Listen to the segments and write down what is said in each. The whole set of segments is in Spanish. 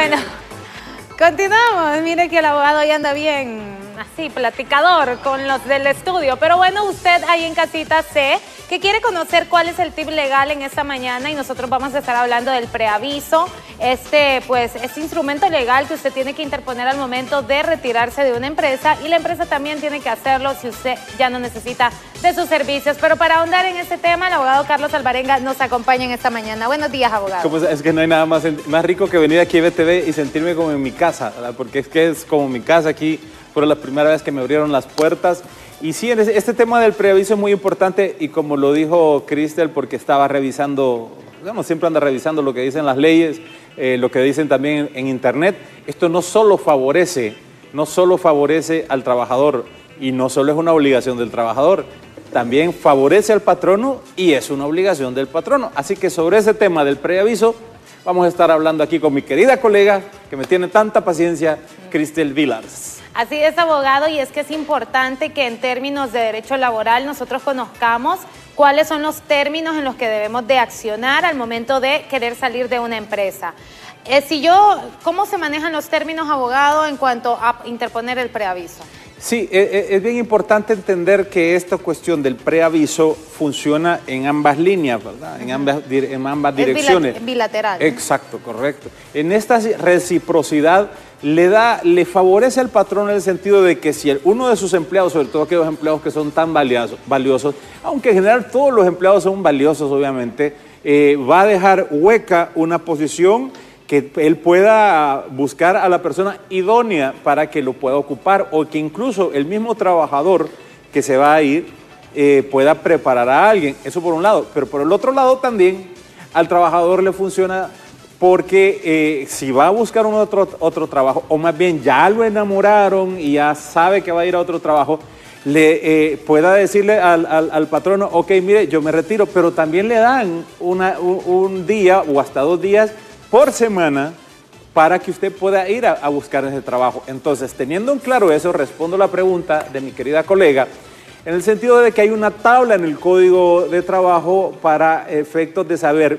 Bueno, continuamos. Mire que el abogado ya anda bien así, platicador con los del estudio. Pero bueno, usted ahí en casita sé que quiere conocer cuál es el tip legal en esta mañana y nosotros vamos a estar hablando del preaviso. Este instrumento legal que usted tiene que interponer al momento de retirarse de una empresa y la empresa también tiene que hacerlo si usted ya no necesita de sus servicios. Pero para ahondar en este tema, el abogado Carlos Alvarenga nos acompaña en esta mañana. Buenos días, abogado. Es que no hay nada más rico que venir aquí a BTV y sentirme como en mi casa, ¿verdad? Porque es como mi casa aquí. Fue la primera vez que me abrieron las puertas. Y sí, este tema del preaviso es muy importante y como lo dijo Cristel, porque estaba revisando, digamos, siempre anda revisando lo que dicen las leyes, lo que dicen también en internet. Esto no solo favorece al trabajador y no solo es una obligación del trabajador, también favorece al patrono y es una obligación del patrono. Así que sobre ese tema del preaviso vamos a estar hablando aquí con mi querida colega que me tiene tanta paciencia, Cristel Vilars. Así es, abogado, y es que es importante que en términos de derecho laboral nosotros conozcamos cuáles son los términos en los que debemos de accionar al momento de querer salir de una empresa. ¿Cómo se manejan los términos, abogado, en cuanto a interponer el preaviso? Sí, es bien importante entender que esta cuestión del preaviso funciona en ambas líneas, ¿verdad? En ambas direcciones. Es bilateral. Exacto, correcto. En esta reciprocidad le favorece al patrón en el sentido de que si uno de sus empleados, sobre todo aquellos empleados que son tan valiosos, aunque en general todos los empleados son valiosos, obviamente, va a dejar hueca una posición que él pueda buscar a la persona idónea para que lo pueda ocupar o que incluso el mismo trabajador que se va a ir pueda preparar a alguien. Eso por un lado. Pero por el otro lado también al trabajador le funciona porque si va a buscar otro trabajo o más bien ya lo enamoraron y ya sabe que va a ir a otro trabajo, le pueda decirle al patrono, ok, mire, yo me retiro, pero también le dan un día o hasta 2 días por semana para que usted pueda ir a buscar ese trabajo. Entonces, teniendo en claro eso, respondo la pregunta de mi querida colega, en el sentido de que hay una tabla en el Código de Trabajo para efectos de saber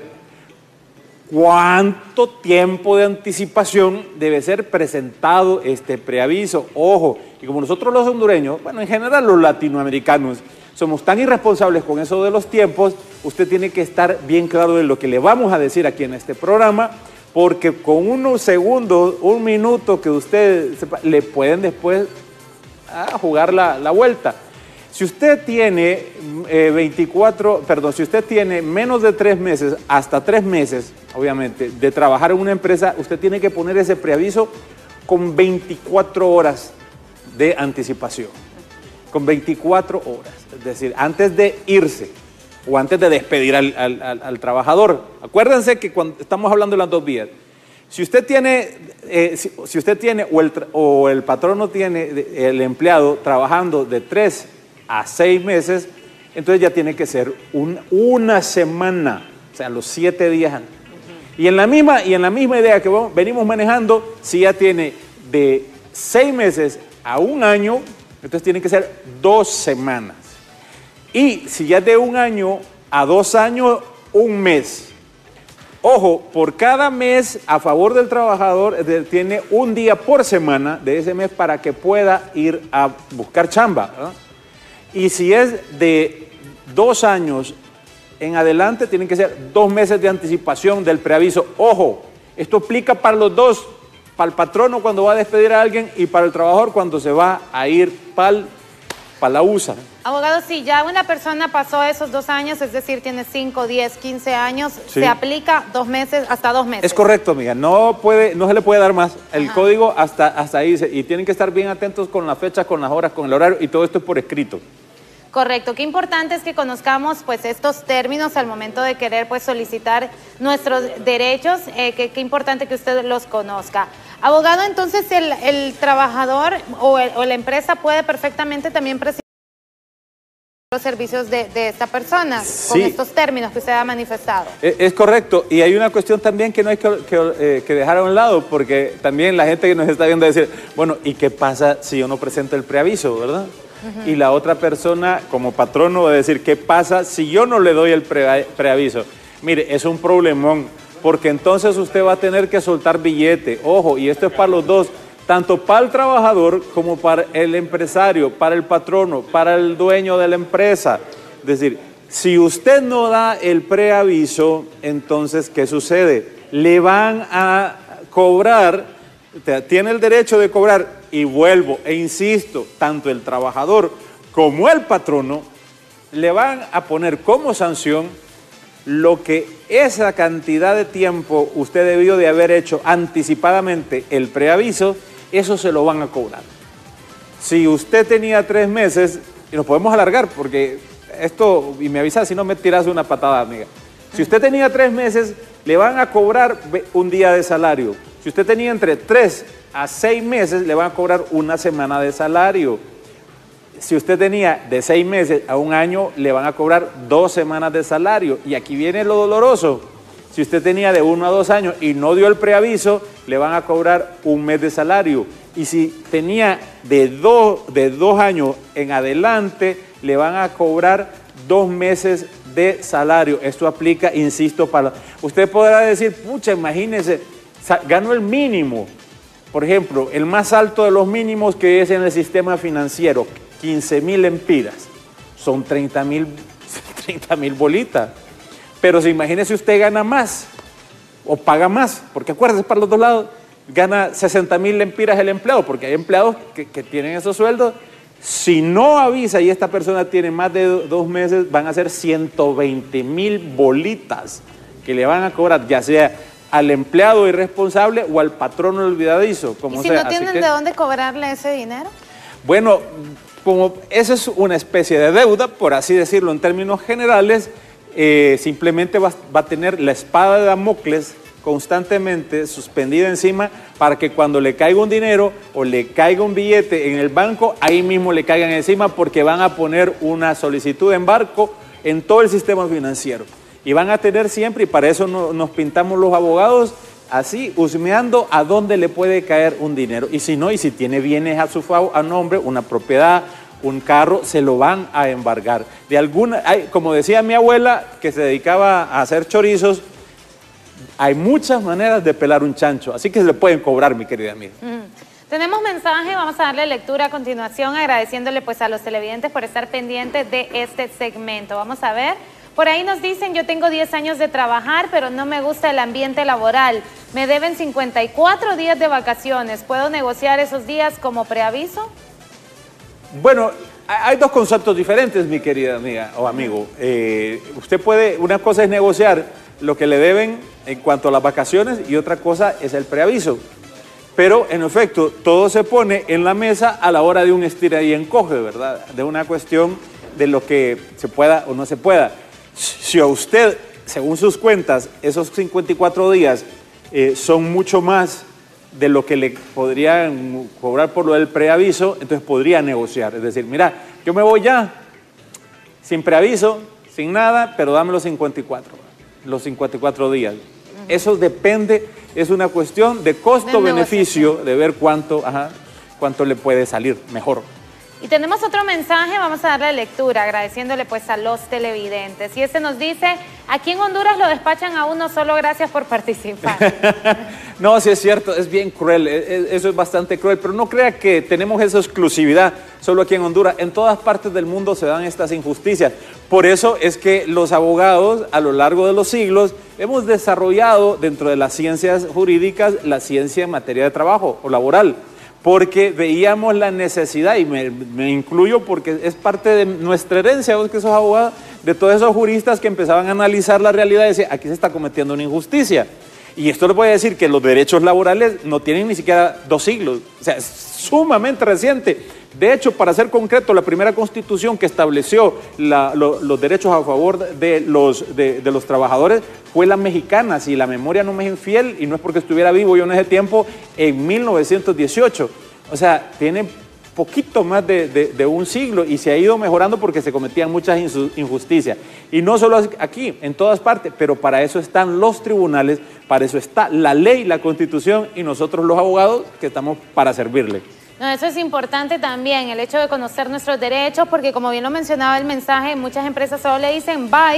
cuánto tiempo de anticipación debe ser presentado este preaviso. Ojo, y como nosotros los hondureños, bueno, en general los latinoamericanos, somos tan irresponsables con eso de los tiempos, usted tiene que estar bien claro de lo que le vamos a decir aquí en este programa, porque con unos segundos, 1 minuto que usted sepa, le pueden después jugar la vuelta. Si usted tiene si usted tiene menos de 3 meses, hasta 3 meses, obviamente, de trabajar en una empresa, usted tiene que poner ese preaviso con 24 horas de anticipación. Con 24 horas, es decir, antes de irse o antes de despedir al trabajador. Acuérdense que cuando estamos hablando de las 2 vías, si usted tiene, o el patrono tiene el empleado trabajando de 3 a 6 meses, entonces ya tiene que ser una semana, o sea, los 7 días antes. Y en la misma idea que venimos manejando, si ya tiene de 6 meses a 1 año, entonces tiene que ser 2 semanas. Y si ya es de 1 año a 2 años, 1 mes. Ojo, por cada mes a favor del trabajador tiene 1 día por semana de ese mes para que pueda ir a buscar chamba, ¿verdad? Y si es de 2 años en adelante, tienen que ser 2 meses de anticipación del preaviso. Ojo, esto aplica para los dos. Para el patrono cuando va a despedir a alguien y para el trabajador cuando se va a ir para la USA. Abogado, si ya una persona pasó esos 2 años, es decir, tiene 5, 10, 15 años, sí, se aplica 2 meses, hasta 2 meses. Es correcto, amiga, no se le puede dar más. El código hasta ahí, y tienen que estar bien atentos con las fechas, con las horas, con el horario, y todo esto es por escrito. Correcto, qué importante es que conozcamos pues estos términos al momento de querer pues solicitar nuestros derechos, qué importante que usted los conozca. Abogado, entonces el trabajador o la empresa puede perfectamente también prescindir los servicios de esta persona, sí, con estos términos que usted ha manifestado. Es correcto, y hay una cuestión también que no hay que dejar a un lado, porque también la gente que nos está viendo decir, bueno, ¿y qué pasa si yo no presento el preaviso, verdad? Y la otra persona, como patrono, va a decir, ¿qué pasa si yo no le doy el preaviso? Mire, es un problemón, porque entonces usted va a tener que soltar billete. Ojo, y esto es para los dos, tanto para el trabajador como para el empresario, para el patrono, para el dueño de la empresa. Es decir, si usted no da el preaviso, entonces, ¿qué sucede? Le van a cobrar, tiene el derecho de cobrar, y vuelvo e insisto, tanto el trabajador como el patrono le van a poner como sanción lo que esa cantidad de tiempo usted debió de haber hecho anticipadamente el preaviso, eso se lo van a cobrar. Si usted tenía 3 meses, y nos podemos alargar porque esto, y me avisa si no me tiras una patada, amiga. Si usted tenía 3 meses, le van a cobrar un día de salario. Si usted tenía entre 3 a 6 meses, le van a cobrar una semana de salario. Si usted tenía de 6 meses a 1 año, le van a cobrar 2 semanas de salario. Y aquí viene lo doloroso. Si usted tenía de 1 a 2 años y no dio el preaviso, le van a cobrar 1 mes de salario. Y si tenía de 2 años en adelante, le van a cobrar 2 meses de salario. Esto aplica, insisto, para... Usted podrá decir, pucha, imagínese, ganó el mínimo. Por ejemplo, el más alto de los mínimos que es en el sistema financiero, 15,000 lempiras. Son 30,000 bolitas. Pero si imagínese usted gana más o paga más, porque acuérdese, para los dos lados, gana 60,000 lempiras el empleado, porque hay empleados que tienen esos sueldos. Si no avisa y esta persona tiene más de 2 meses, van a ser 120,000 bolitas que le van a cobrar, ya sea al empleado irresponsable o al patrono olvidadizo. Como ¿Y si sea. no tienen de dónde cobrarle ese dinero? Bueno, como esa es una especie de deuda, por así decirlo en términos generales, simplemente va a tener la espada de Damocles constantemente suspendida encima para que cuando le caiga un dinero o le caiga un billete en el banco, ahí mismo le caigan encima, porque van a poner una solicitud de embargo en todo el sistema financiero. Y van a tener siempre, y para eso nos pintamos los abogados, así, husmeando a dónde le puede caer un dinero. Y si no, y si tiene bienes a su favor, a nombre, una propiedad, un carro, se lo van a embargar. Como decía mi abuela, que se dedicaba a hacer chorizos, hay muchas maneras de pelar un chancho, así que se le pueden cobrar, mi querida amiga. Tenemos mensaje, vamos a darle lectura a continuación, agradeciéndole pues a los televidentes por estar pendientes de este segmento. Vamos a ver, por ahí nos dicen, yo tengo 10 años de trabajar, pero no me gusta el ambiente laboral. Me deben 54 días de vacaciones, ¿puedo negociar esos días como preaviso? Bueno, hay dos conceptos diferentes, mi querida amiga o amigo. Usted puede, una cosa es negociar lo que le deben en cuanto a las vacaciones y otra cosa es el preaviso. Pero, en efecto, todo se pone en la mesa a la hora de un estira y encoge, ¿verdad? De una cuestión de lo que se pueda o no se pueda. Si a usted, según sus cuentas, esos 54 días son mucho más de lo que le podrían cobrar por lo del preaviso, entonces podría negociar. Es decir, mira, yo me voy ya, sin preaviso, sin nada, pero dame los 54 días. Eso depende, es una cuestión de costo-beneficio, de ver cuánto le puede salir mejor. Y tenemos otro mensaje, vamos a darle lectura, agradeciéndole pues a los televidentes. Y este nos dice, aquí en Honduras lo despachan a uno solo, gracias por participar. No, sí es cierto, es bien cruel, eso es bastante cruel, pero no crea que tenemos esa exclusividad solo aquí en Honduras. En todas partes del mundo se dan estas injusticias. Por eso es que los abogados a lo largo de los siglos hemos desarrollado dentro de las ciencias jurídicas la ciencia en materia de trabajo o laboral, porque veíamos la necesidad, y me incluyo porque es parte de nuestra herencia, vos que sos abogado, de todos esos juristas que empezaban a analizar la realidad y decían, aquí se está cometiendo una injusticia. Y esto le puede decir que los derechos laborales no tienen ni siquiera 2 siglos, o sea, es sumamente reciente. De hecho, para ser concreto, la primera constitución que estableció los derechos a favor de los trabajadores fue la mexicana, si la memoria no me es infiel, y no es porque estuviera vivo yo en ese tiempo, en 1918. O sea, tiene poquito más de un siglo y se ha ido mejorando porque se cometían muchas injusticias. Y no solo aquí, en todas partes, pero para eso están los tribunales, para eso está la ley, la constitución y nosotros los abogados que estamos para servirle. No, eso es importante también, el hecho de conocer nuestros derechos, porque como bien lo mencionaba el mensaje, muchas empresas solo le dicen bye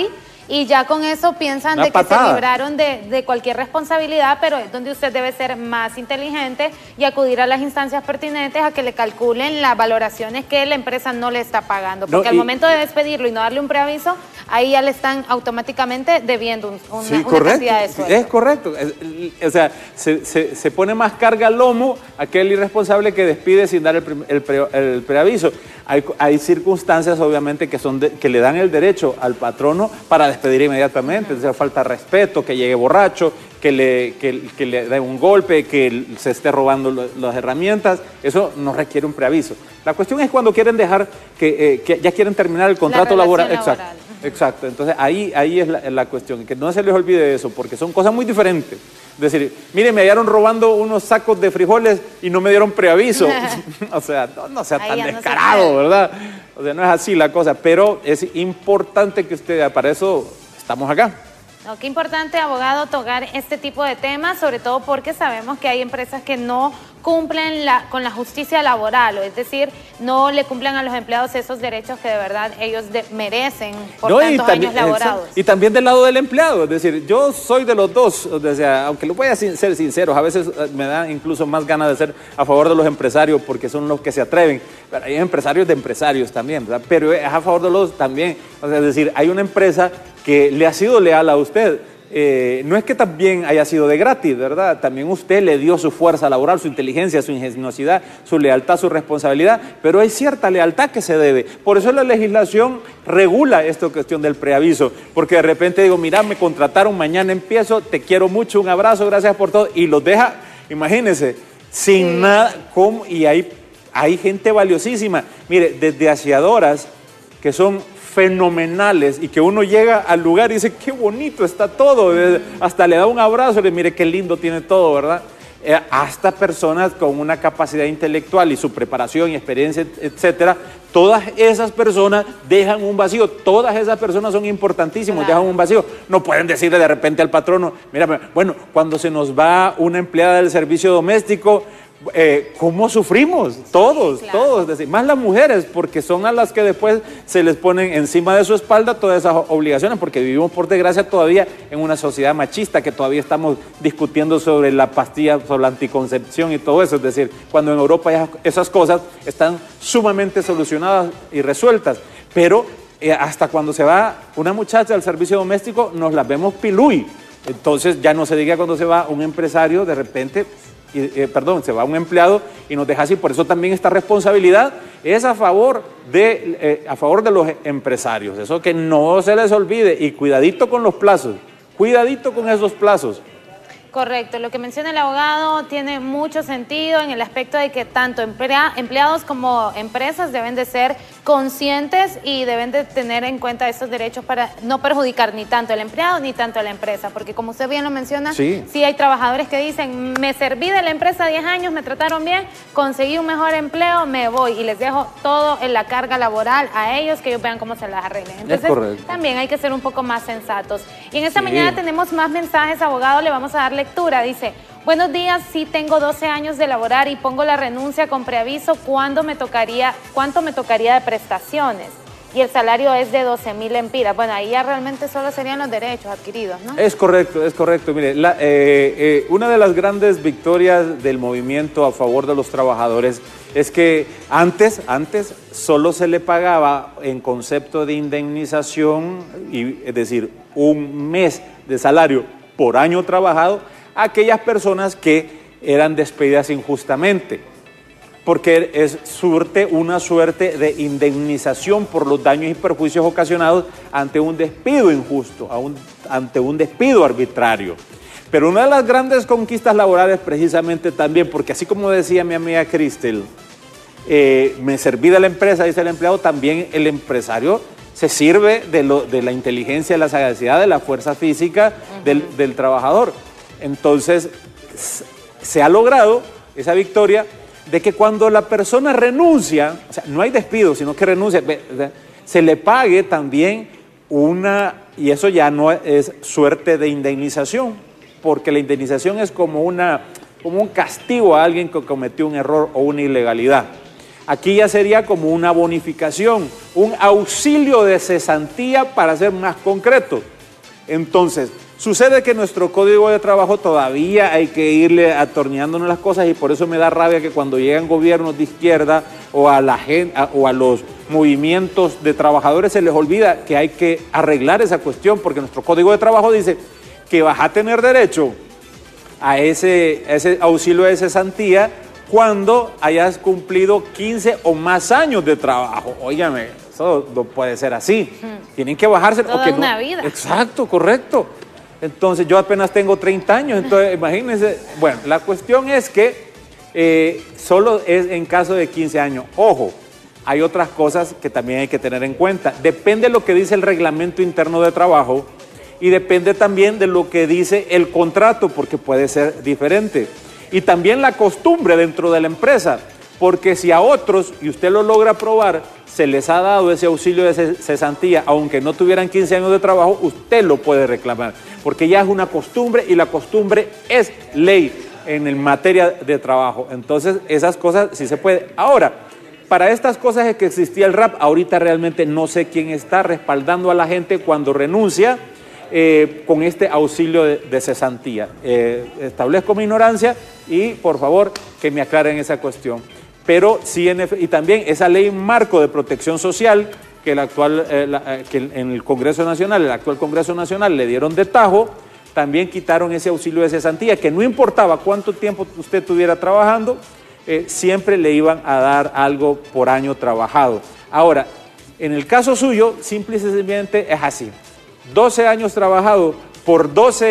y ya con eso piensan de que se libraron de cualquier responsabilidad, pero es donde usted debe ser más inteligente y acudir a las instancias pertinentes a que le calculen las valoraciones que la empresa no le está pagando, porque al momento de despedirlo y no darle un preaviso, ahí ya le están automáticamente debiendo una cantidad de sueldo. Es correcto, o sea, se pone más carga al lomo aquel irresponsable que despide sin dar el preaviso. Hay circunstancias, obviamente, que le dan el derecho al patrono para despedir inmediatamente. O sea, falta respeto, que llegue borracho, que le dé un golpe, que se esté robando las herramientas. Eso no requiere un preaviso. La cuestión es cuando quieren dejar, que ya quieren terminar el contrato laboral. Exacto. Entonces, ahí es la cuestión. Que no se les olvide eso, porque son cosas muy diferentes. Es decir, mire, me hallaron robando unos sacos de frijoles y no me dieron preaviso. O sea, no sea tan descarado, ¿verdad? O sea, no es así la cosa, pero es importante que usted, para eso estamos acá. No, qué importante, abogado, tocar este tipo de temas, sobre todo porque sabemos que hay empresas que no cumplen con la justicia laboral, o es decir, no le cumplen a los empleados esos derechos que de verdad ellos merecen por tantos años laborados. Y también del lado del empleado, es decir, yo soy de los dos, o sea, aunque lo voy a ser sinceros, a veces me da incluso más ganas de ser a favor de los empresarios porque son los que se atreven, pero hay empresarios de empresarios también, ¿verdad? Pero es a favor de los también, o sea, es decir, hay una empresa que le ha sido leal a usted. No es que también haya sido de gratis, ¿verdad? También usted le dio su fuerza laboral, su inteligencia, su ingeniosidad, su lealtad, su responsabilidad, pero hay cierta lealtad que se debe. Por eso la legislación regula esta cuestión del preaviso, porque de repente digo, mira, me contrataron, mañana empiezo, te quiero mucho, un abrazo, gracias por todo, y los deja, imagínense, sin nada, y hay gente valiosísima. Mire, desde aseadoras que son fenomenales y que uno llega al lugar y dice, qué bonito está todo, hasta le da un abrazo, le mire qué lindo tiene todo, ¿verdad? Hasta personas con una capacidad intelectual y su preparación y experiencia, etcétera, todas esas personas dejan un vacío, todas esas personas son importantísimas, dejan un vacío. No pueden decirle de repente al patrono, mira, bueno, cuando se nos va una empleada del servicio doméstico, ¿cómo sufrimos? Todos, es decir, más las mujeres, porque son a las que después se les ponen encima de su espalda todas esas obligaciones, porque vivimos por desgracia todavía en una sociedad machista, que todavía estamos discutiendo sobre la pastilla, sobre la anticoncepción y todo eso, es decir, cuando en Europa esas cosas están sumamente solucionadas y resueltas, pero hasta cuando se va una muchacha al servicio doméstico nos la vemos piluy, entonces ya no se diga cuando se va un empresario de repente, se va un empleado y nos deja así. Por eso también esta responsabilidad es a favor de los empresarios. Eso que no se les olvide y cuidadito con los plazos, cuidadito con esos plazos. Correcto, lo que menciona el abogado tiene mucho sentido en el aspecto de que tanto empleados como empresas deben de ser conscientes y deben de tener en cuenta estos derechos para no perjudicar ni tanto al empleado ni tanto a la empresa, porque como usted bien lo menciona, sí hay trabajadores que dicen, me serví de la empresa 10 años, me trataron bien, conseguí un mejor empleo, me voy y les dejo todo en la carga laboral a ellos, que ellos vean cómo se las arreglen. Entonces también hay que ser un poco más sensatos. Y en esta mañana tenemos más mensajes, abogado, le vamos a dar lectura. Dice, buenos días, sí tengo 12 años de laborar y pongo la renuncia con preaviso, ¿cuánto me tocaría de prestaciones? Y el salario es de 12,000 lempiras. Bueno, ahí ya realmente solo serían los derechos adquiridos, ¿no? Es correcto. Mire, una de las grandes victorias del movimiento a favor de los trabajadores es que antes solo se le pagaba en concepto de indemnización, es decir, un mes de salario por año trabajado, a aquellas personas que eran despedidas injustamente, porque es una suerte de indemnización por los daños y perjuicios ocasionados ante un despido injusto, ante un despido arbitrario. Pero una de las grandes conquistas laborales precisamente también, porque así como decía mi amiga Cristel, me serví de la empresa, dice el empleado, también el empresario se sirve de la inteligencia, de la sagacidad, de la fuerza física del trabajador. Entonces, se ha logrado esa victoria de que cuando la persona renuncia, o sea, no hay despido, sino que renuncia, se le pague también y eso ya no es suerte de indemnización, porque la indemnización es como un castigo a alguien que cometió un error o una ilegalidad. Aquí ya sería como una bonificación, un auxilio de cesantía para ser más concreto. Entonces, sucede que nuestro código de trabajo todavía hay que irle atornillándonos las cosas y por eso me da rabia que cuando llegan gobiernos de izquierda o a la gente o a los movimientos de trabajadores se les olvida que hay que arreglar esa cuestión, porque nuestro código de trabajo dice que vas a tener derecho a ese auxilio de cesantía cuando hayas cumplido 15 o más años de trabajo. Óigame, eso no puede ser así. Tienen que bajarse. Toda una vida. Exacto, correcto. Entonces, yo apenas tengo 30 años, entonces imagínense. Bueno, la cuestión es que solo es en caso de 15 años. Ojo, hay otras cosas que también hay que tener en cuenta. Depende de lo que dice el reglamento interno de trabajo y depende también de lo que dice el contrato, porque puede ser diferente. Y también la costumbre dentro de la empresa, porque si a otros, y usted lo logra probar, se les ha dado ese auxilio de cesantía, aunque no tuvieran 15 años de trabajo, usted lo puede reclamar, porque ya es una costumbre y la costumbre es ley en materia de trabajo. Entonces, esas cosas sí se puede. Ahora, para estas cosas es que existía el RAP, ahorita realmente no sé quién está respaldando a la gente cuando renuncia con este auxilio de cesantía. Establezco mi ignorancia y por favor que me aclaren esa cuestión. Pero sí, y también esa ley marco de protección social que en el Congreso Nacional, el actual Congreso Nacional le dieron de tajo, también quitaron ese auxilio de cesantía, que no importaba cuánto tiempo usted estuviera trabajando, siempre le iban a dar algo por año trabajado. Ahora, en el caso suyo, simple y sencillamente es así. 12 años trabajados por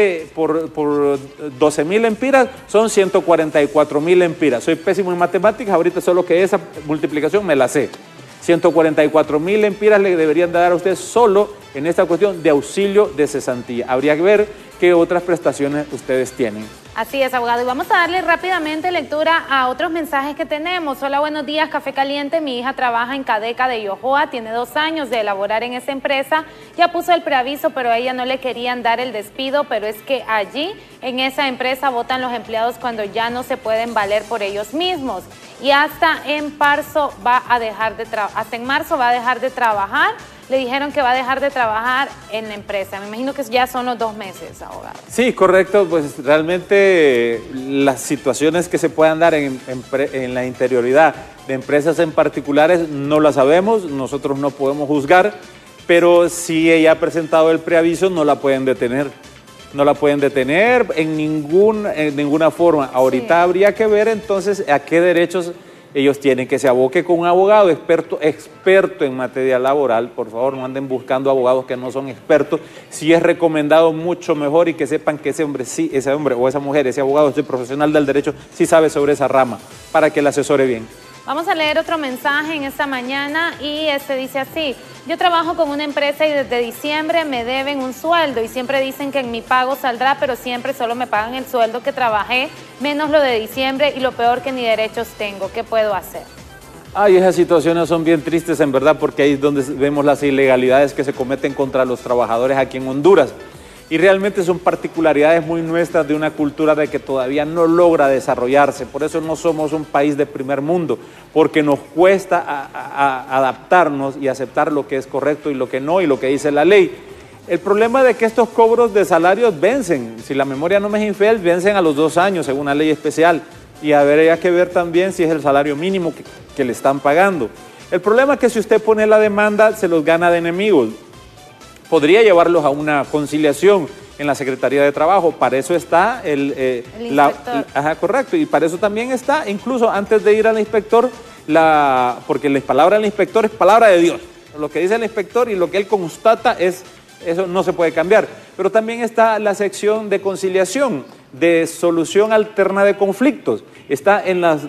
12.000 lempiras son 144.000 lempiras. Soy pésimo en matemáticas, ahorita solo que esa multiplicación me la sé. 144.000 lempiras le deberían dar a usted solo en esta cuestión de auxilio de cesantía. Habría que ver qué otras prestaciones ustedes tienen. Así es, abogado. Y vamos a darle rápidamente lectura a otros mensajes que tenemos. Hola, buenos días, Café Caliente. Mi hija trabaja en Cadeca de Yojoa, tiene 2 años de elaborar en esa empresa. Ya puso el preaviso, pero a ella no le querían dar el despido, pero es que allí, en esa empresa, votan los empleados cuando ya no se pueden valer por ellos mismos. Y hasta en marzo va a dejar de trabajar. Le dijeron que va a dejar de trabajar en la empresa. Me imagino que ya son los 2 meses, abogado. Sí, correcto. Pues realmente las situaciones que se puedan dar en la interioridad de empresas en particulares no las sabemos, nosotros no podemos juzgar, pero si ella ha presentado el preaviso no la pueden detener. No la pueden detener en ninguna forma. Ahorita sí habría que ver entonces a qué derechos ellos tienen, que se aboque con un abogado experto en materia laboral. Por favor, no anden buscando abogados que no son expertos. Si es recomendado, mucho mejor, y que sepan que ese hombre o esa mujer, ese abogado, ese profesional del derecho, sí sabe sobre esa rama, para que la asesore bien. Vamos a leer otro mensaje en esta mañana y este dice así: yo trabajo con una empresa y desde diciembre me deben un sueldo y siempre dicen que en mi pago saldrá, pero siempre solo me pagan el sueldo que trabajé, menos lo de diciembre, y lo peor que ni derechos tengo. ¿Qué puedo hacer? Ay, esas situaciones son bien tristes en verdad, porque ahí es donde vemos las ilegalidades que se cometen contra los trabajadores aquí en Honduras. Y realmente son particularidades muy nuestras de una cultura de que todavía no logra desarrollarse. Por eso no somos un país de primer mundo, porque nos cuesta adaptarnos y aceptar lo que es correcto y lo que no, y lo que dice la ley. El problema de que estos cobros de salarios vencen, si la memoria no me es infiel, vencen a los 2 años según una ley especial, y habría que ver también si es el salario mínimo que le están pagando. El problema es que si usted pone la demanda, se los gana de enemigos. Podría llevarlos a una conciliación en la Secretaría de Trabajo. Para eso está el inspector. Correcto, y para eso también está, incluso antes de ir al inspector, porque la palabra del inspector es palabra de Dios. Lo que dice el inspector y lo que él constata eso no se puede cambiar. Pero también está la sección de conciliación, de solución alterna de conflictos. Está en las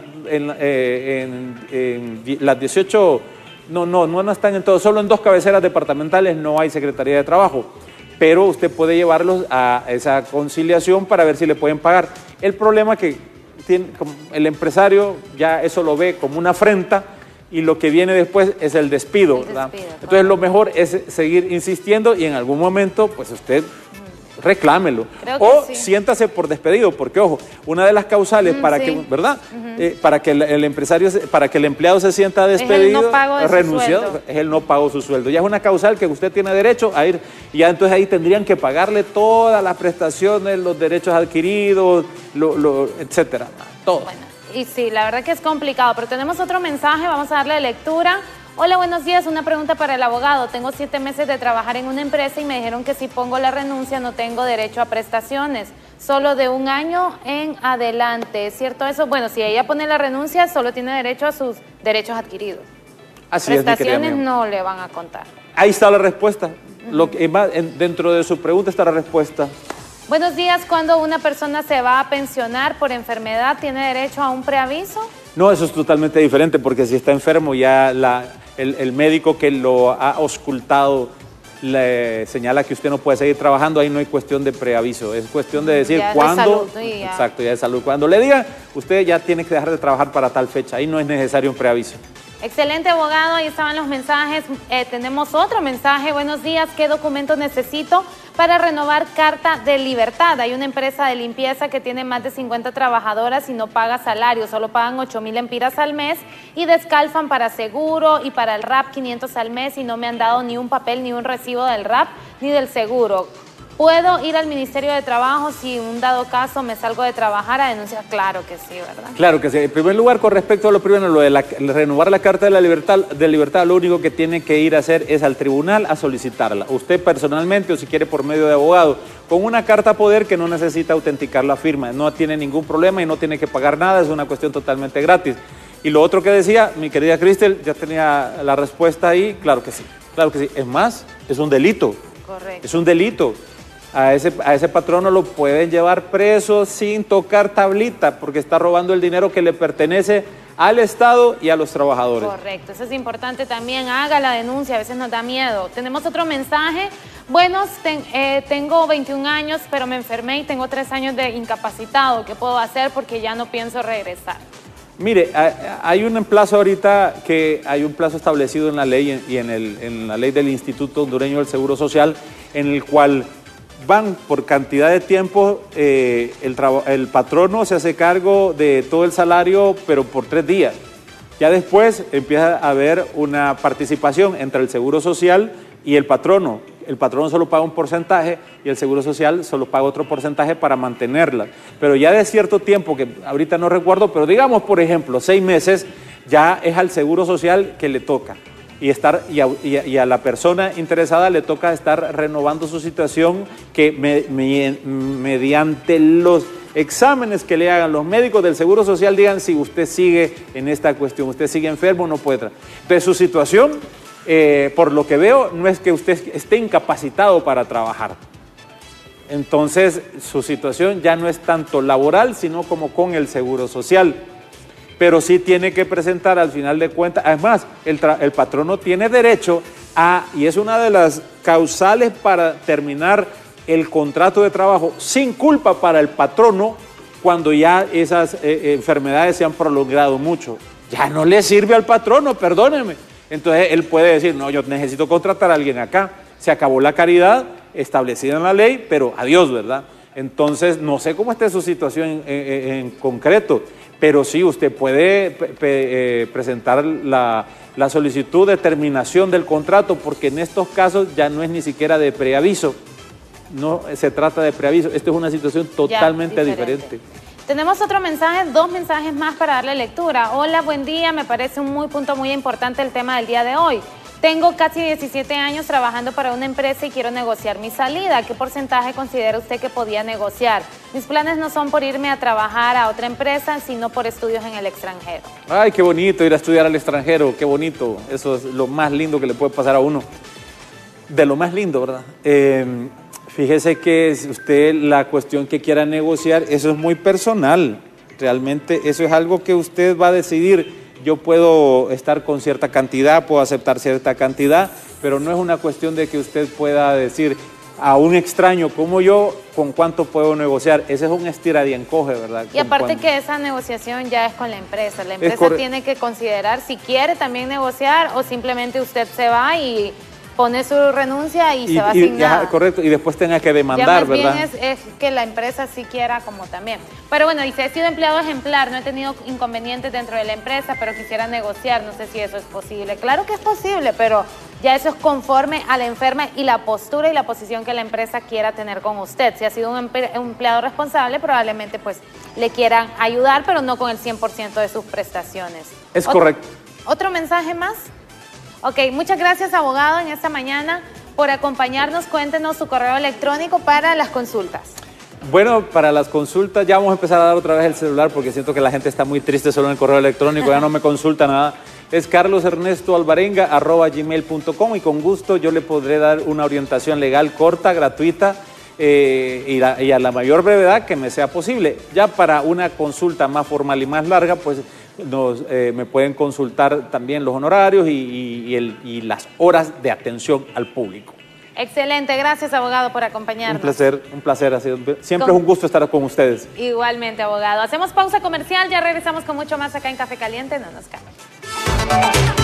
18... No están en todo, solo en 2 cabeceras departamentales no hay Secretaría de Trabajo, pero usted puede llevarlos a esa conciliación para ver si le pueden pagar. El problema que tiene el empresario, ya eso lo ve como una afrenta, y lo que viene después es el despido. Entonces lo mejor es seguir insistiendo, y en algún momento pues usted reclámelo. O siéntase por despedido, porque ojo, una de las causales para que, ¿verdad? Para que el empresario, para que el empleado se sienta despedido, renunciado, es el no pago de su sueldo. Ya es una causal que usted tiene derecho a ir, y ya entonces ahí tendrían que pagarle todas las prestaciones, los derechos adquiridos, etcétera, todo. Bueno, y sí, la verdad que es complicado, pero tenemos otro mensaje, vamos a darle lectura. Hola, buenos días. Una pregunta para el abogado. Tengo 7 meses de trabajar en una empresa y me dijeron que si pongo la renuncia no tengo derecho a prestaciones, solo de 1 año en adelante. ¿Es cierto eso? Bueno, si ella pone la renuncia, solo tiene derecho a sus derechos adquiridos. Así prestaciones no le van a contar. Ahí está la respuesta. Dentro de su pregunta está la respuesta. Buenos días. Cuando una persona se va a pensionar por enfermedad, ¿tiene derecho a un preaviso? No, eso es totalmente diferente, porque si está enfermo ya el médico que lo ha auscultado le señala que usted no puede seguir trabajando, ahí no hay cuestión de preaviso, es cuestión de decir cuándo, exacto, ya de salud, cuando le diga, usted ya tiene que dejar de trabajar para tal fecha, ahí no es necesario un preaviso. Excelente, abogado, ahí estaban los mensajes. Tenemos otro mensaje. Buenos días, ¿qué documentos necesito para renovar carta de libertad? Hay una empresa de limpieza que tiene más de 50 trabajadoras y no paga salario, solo pagan 8,000 empiras al mes y descalfan para seguro y para el RAP 500 al mes y no me han dado ni un papel ni un recibo del RAP ni del seguro. ¿Puedo ir al Ministerio de Trabajo si en un dado caso me salgo de trabajar a denunciar? Claro que sí, ¿verdad? Claro que sí. En primer lugar, con respecto a lo primero, lo de renovar la Carta de la Libertad, lo único que tiene que ir a hacer es al tribunal a solicitarla. Usted personalmente o si quiere por medio de abogado, con una carta poder que no necesita autenticar la firma. No tiene ningún problema y no tiene que pagar nada, es una cuestión totalmente gratis. Y lo otro que decía, mi querida Cristel, ya tenía la respuesta ahí, claro que sí. Claro que sí. Es más, es un delito. Correcto. Es un delito. A ese patrono lo pueden llevar preso sin tocar tablita porque está robando el dinero que le pertenece al Estado y a los trabajadores. Correcto, eso es importante también, haga la denuncia, a veces nos da miedo. Tenemos otro mensaje. Buenos, tengo 21 años, pero me enfermé y tengo 3 años de incapacitado. ¿Qué puedo hacer? Porque ya no pienso regresar. Mire, hay un plazo ahorita que hay un plazo establecido en la ley y en la ley del Instituto Hondureño del Seguro Social, en el cual van por cantidad de tiempo, el patrono se hace cargo de todo el salario, pero por 3 días. Ya después empieza a haber una participación entre el Seguro Social y el patrono. El patrono solo paga un porcentaje y el Seguro Social solo paga otro porcentaje para mantenerla. Pero ya de cierto tiempo, que ahorita no recuerdo, pero digamos, por ejemplo, 6 meses, ya es al Seguro Social que le toca. Y a la persona interesada le toca estar renovando su situación que mediante los exámenes que le hagan los médicos del Seguro Social digan si usted sigue en esta cuestión, usted sigue enfermo, no puede trabajar. Entonces su situación, por lo que veo, no es que usted esté incapacitado para trabajar. Entonces su situación ya no es tanto laboral, sino como con el Seguro Social. Pero sí tiene que presentar al final de cuentas, además, el patrono tiene derecho y es una de las causales para terminar el contrato de trabajo sin culpa para el patrono cuando ya esas enfermedades se han prolongado mucho. Ya no le sirve al patrono, perdóneme. Entonces él puede decir, no, yo necesito contratar a alguien acá. Se acabó la caridad establecida en la ley, pero adiós, ¿verdad? Entonces, no sé cómo esté su situación en concreto, pero sí, usted puede presentar la solicitud de terminación del contrato, porque en estos casos ya no es ni siquiera de preaviso, no se trata de preaviso, esta es una situación totalmente diferente. Tenemos otro mensaje, 2 mensajes más para darle lectura. Hola, buen día, me parece un punto muy importante el tema del día de hoy. Tengo casi 17 años trabajando para una empresa y quiero negociar mi salida. ¿Qué porcentaje considera usted que podía negociar? Mis planes no son por irme a trabajar a otra empresa, sino por estudios en el extranjero. Ay, qué bonito ir a estudiar al extranjero, qué bonito. Eso es lo más lindo que le puede pasar a uno. De lo más lindo, ¿verdad? Fíjese que usted la cuestión que quiera negociar, eso es muy personal. Realmente eso es algo que usted va a decidir. Yo puedo estar con cierta cantidad, puedo aceptar cierta cantidad, pero no es una cuestión de que usted pueda decir a un extraño como yo, ¿con cuánto puedo negociar? Ese es un estira y encoge, ¿verdad? Y aparte que esa negociación ya es con la empresa. La empresa tiene que considerar si quiere también negociar o simplemente usted se va y pone su renuncia y se va sin nada. Correcto, y después tenga que demandar, ya más ¿verdad? Bien es que la empresa sí quiera como también. Pero bueno, dice, he sido empleado ejemplar, no he tenido inconvenientes dentro de la empresa, pero quisiera negociar, no sé si eso es posible. Claro que es posible, pero ya eso es conforme a la enferma y la postura y la posición que la empresa quiera tener con usted. Si ha sido un empleado responsable, probablemente pues le quieran ayudar, pero no con el 100% de sus prestaciones. Es correcto. ¿Otro mensaje más? Ok, muchas gracias, abogado, en esta mañana por acompañarnos. Cuéntenos su correo electrónico para las consultas. Bueno, para las consultas ya vamos a empezar a dar otra vez el celular porque siento que la gente está muy triste solo en el correo electrónico, ya no me consulta nada. Es carlosernestoalvarenga@gmail.com y con gusto yo le podré dar una orientación legal corta, gratuita y a la mayor brevedad que me sea posible. Ya para una consulta más formal y más larga, pues me pueden consultar también los honorarios y las horas de atención al público. Excelente, gracias, abogado, por acompañarnos. Un placer, siempre es un gusto estar con ustedes. Igualmente, abogado. Hacemos pausa comercial, ya regresamos con mucho más acá en Café Caliente, no nos cambien.